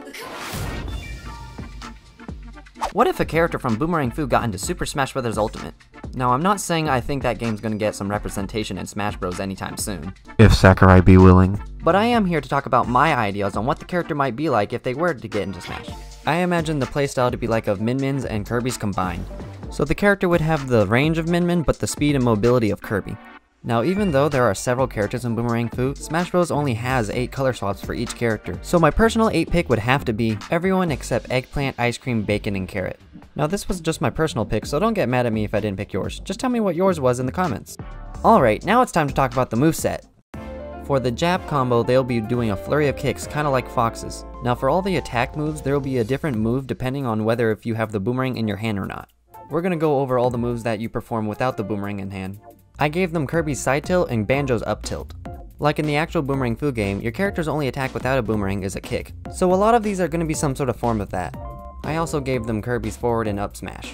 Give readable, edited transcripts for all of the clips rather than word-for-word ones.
What if a character from Boomerang Fu got into Super Smash Bros. Ultimate? Now, I'm not saying I think that game's gonna get some representation in Smash Bros. Anytime soon, if Sakurai be willing. but I am here to talk about my ideas on what the character might be like if they were to get into Smash. I imagine the playstyle to be like of Min Min's and Kirby's combined. So the character would have the range of Min Min, but the speed and mobility of Kirby. Now, even though there are several characters in Boomerang Fu, Smash Bros. Only has 8 color swaps for each character. So my personal 8 pick would have to be everyone except Eggplant, Ice Cream, Bacon, and Carrot. Now this was just my personal pick, so don't get mad at me if I didn't pick yours. Just tell me what yours was in the comments. Alright, now it's time to talk about the moveset. For the jab combo, they'll be doing a flurry of kicks, kinda like Fox's. Now for all the attack moves, there will be a different move depending on whether if you have the boomerang in your hand or not. We're gonna go over all the moves that you perform without the boomerang in hand. I gave them Kirby's side tilt and Banjo's up tilt. Like in the actual Boomerang Fu game, your character's only attack without a boomerang is a kick. So a lot of these are gonna be some sort of form of that. I also gave them Kirby's forward and up smash.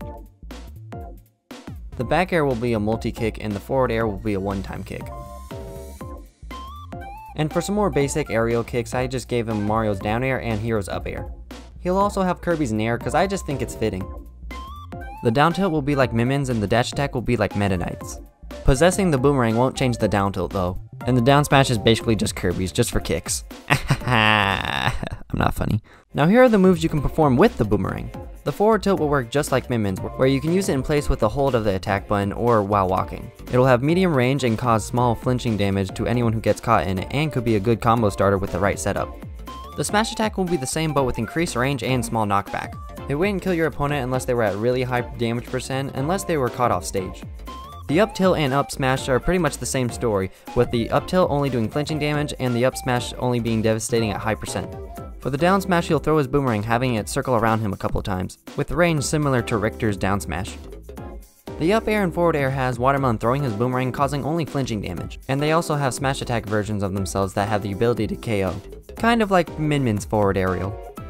The back air will be a multi-kick and the forward air will be a one-time kick. And for some more basic aerial kicks, I just gave him Mario's down air and Hero's up air. He'll also have Kirby's nair because I just think it's fitting. The down tilt will be like Min Min's and the dash attack will be like Meta Knight's. Possessing the boomerang won't change the down tilt though, and the down smash is basically just Kirby's, just for kicks. I'm not funny. Now here are the moves you can perform with the boomerang. The forward tilt will work just like Min Min's, where you can use it in place with the hold of the attack button or while walking. It'll have medium range and cause small flinching damage to anyone who gets caught in it, and could be a good combo starter with the right setup. The smash attack will be the same but with increased range and small knockback. It wouldn't kill your opponent unless they were at really high damage percent, unless they were caught off stage. The up tilt and up smash are pretty much the same story, with the up tilt only doing flinching damage and the up smash only being devastating at high percent. For the down smash, he'll throw his boomerang, having it circle around him a couple times, with range similar to Richter's down smash. The up air and forward air has Watermelon throwing his boomerang, causing only flinching damage, and they also have smash attack versions of themselves that have the ability to KO, kind of like Min Min's forward aerial.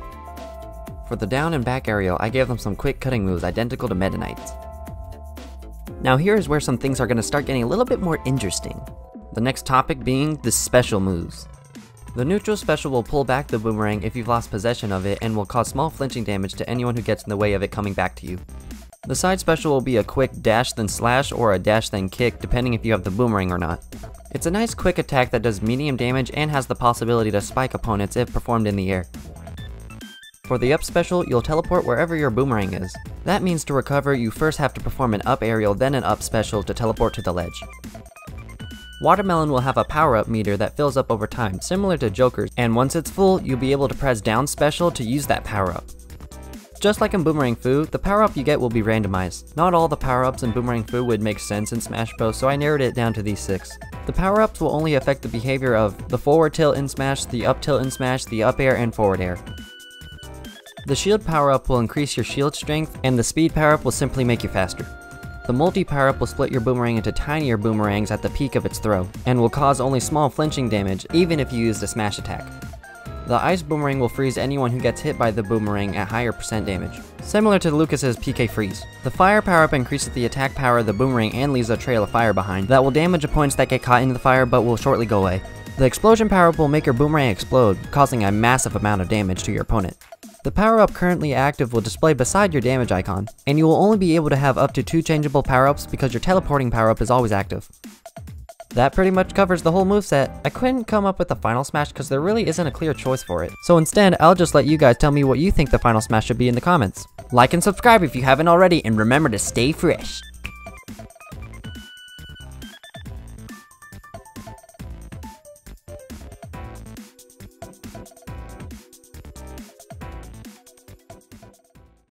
For the down and back aerial, I gave them some quick cutting moves identical to Meta Knight's. Now here's where some things are going to start getting a little bit more interesting. The next topic being the special moves. The neutral special will pull back the boomerang if you've lost possession of it and will cause small flinching damage to anyone who gets in the way of it coming back to you. The side special will be a quick dash then slash or a dash then kick depending if you have the boomerang or not. It's a nice quick attack that does medium damage and has the possibility to spike opponents if performed in the air. For the up special, you'll teleport wherever your boomerang is. That means to recover, you first have to perform an up aerial then an up special to teleport to the ledge. Watermelon will have a power-up meter that fills up over time, similar to Joker's, and once it's full, you'll be able to press down special to use that power-up. Just like in Boomerang Fu, the power-up you get will be randomized. Not all the power-ups in Boomerang Fu would make sense in Smash Bros, so I narrowed it down to these 6. The power-ups will only affect the behavior of the forward tilt in Smash, the up tilt in Smash, the up air, and forward air. The shield power-up will increase your shield strength, and the speed power-up will simply make you faster. The multi power-up will split your boomerang into tinier boomerangs at the peak of its throw, and will cause only small flinching damage even if you use the smash attack. The ice boomerang will freeze anyone who gets hit by the boomerang at higher percent damage, similar to Lucas's PK freeze. The fire power-up increases the attack power of the boomerang and leaves a trail of fire behind that will damage opponents that get caught in the fire but will shortly go away. The explosion power-up will make your boomerang explode, causing a massive amount of damage to your opponent. The power-up currently active will display beside your damage icon, and you will only be able to have up to 2 changeable power-ups because your teleporting power-up is always active. That pretty much covers the whole moveset. I couldn't come up with a final smash because there really isn't a clear choice for it. So instead, I'll just let you guys tell me what you think the final smash should be in the comments. Like and subscribe if you haven't already, and remember to stay fresh.